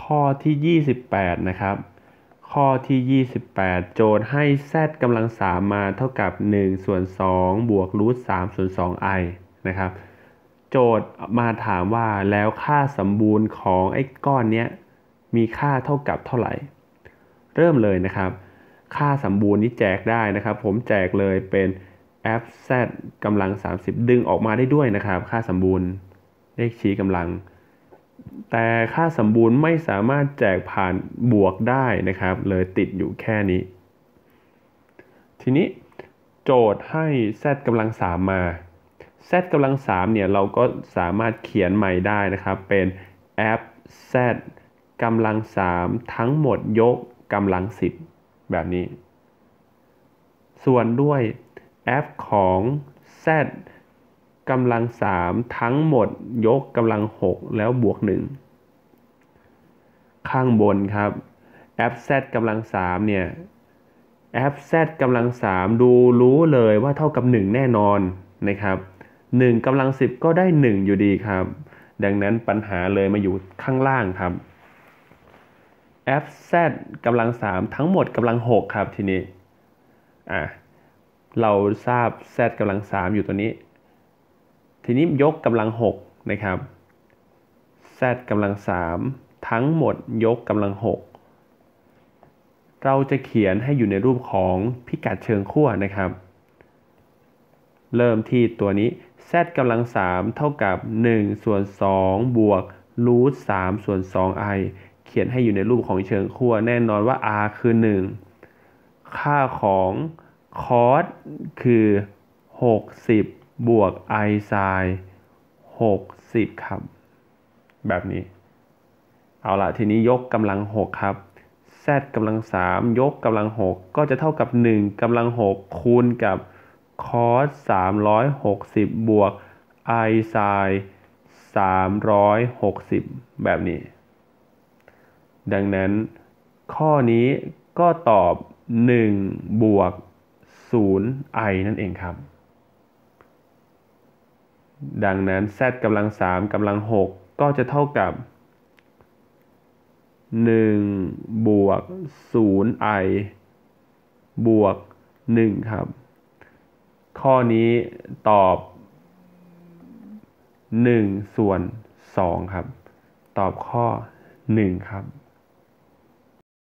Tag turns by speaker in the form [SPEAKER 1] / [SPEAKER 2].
[SPEAKER 1] ข้อที่28นะครับข้อที่28โจทย์ให้ z กำลัง3มาเท่ากับ1ส่วน2บวกรูท3ส่วน2i นะครับโจทย์มาถามว่าแล้วค่าสมบูรณ์ของไอ้ก้อนเนี้ยมีค่าเท่ากับเท่าไหร่เริ่มเลยนะครับค่าสมบูรณ์นี้แจกได้นะครับผมแจกเลยเป็น fz กำลัง30ดึงออกมาได้ด้วยนะครับค่าสมบูรณ์เลขชี้กำลังแต่ค่าสมบูรณ์ไม่สามารถแจกผ่านบวกได้นะครับเลยติดอยู่แค่นี้ทีนี้โจทย์ให้ z กำลัง3มา z กำลัง3เนี่ยเราก็สามารถเขียนใหม่ได้นะครับเป็น f z กำลัง3ทั้งหมดยกกำลัง10แบบนี้ส่วนด้วย f ของ z กำลัง3ทั้งหมดยกกำลัง6แล้วบวก1ข้างบนครับ f z กำลัง3เนี่ย f z กำลัง3ดูรู้เลยว่าเท่ากับ1แน่นอนนะครับ1กำลัง10ก็ได้1อยู่ดีครับดังนั้นปัญหาเลยมาอยู่ข้างล่างครับ f z กำลัง3ทั้งหมดกำลัง6ครับทีนี้เราทราบ z กำลัง3อยู่ตัวนี้ทีนี้ยกกำลัง6นะครับ z กำลัง3ทั้งหมดยกกำลัง6เราจะเขียนให้อยู่ในรูปของพิกัดเชิงขั้วนะครับเริ่มที่ตัวนี้ z กำลัง3เท่ากับ1ส่วน2บวกรูท3ส่วน 2i เขียนให้อยู่ในรูปของเชิงขั้วแน่นอนว่า r คือ1ค่าของ cos คือ60บวก i sin 60ครับแบบนี้เอาล่ะทีนี้ยกกำลัง6ครับ z กำลัง3ยกกำลัง6ก็จะเท่ากับ1กำลัง6คูณกับ cos 360บวก i sin 360แบบนี้ดังนั้นข้อนี้ก็ตอบ1บวก0i นั่นเองครับดังนั้น z กำลัง3กำลัง6ก็จะเท่ากับ1บวก 0i บวก1ครับข้อนี้ตอบ1ส่วน2ครับตอบข้อ1ครับ